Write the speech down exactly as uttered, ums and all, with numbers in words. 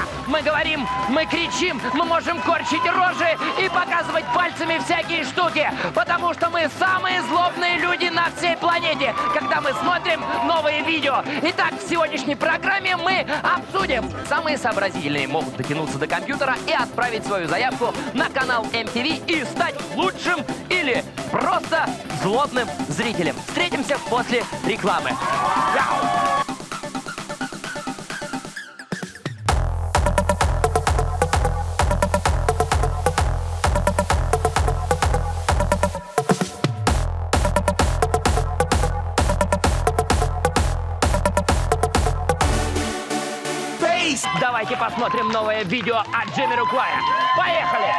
Мы говорим, мы кричим, мы можем корчить рожи и показывать пальцами всякие штуки, потому что мы самые злобные люди на всей планете, когда мы смотрим новые видео. Итак, в сегодняшней программе мы обсудим. Самые сообразительные могут дотянуться до компьютера и отправить свою заявку на канал эм ти ви и стать лучшим или просто злобным зрителем. Встретимся после рекламы. Давайте посмотрим новое видео от Джимми Руkwaya. Поехали!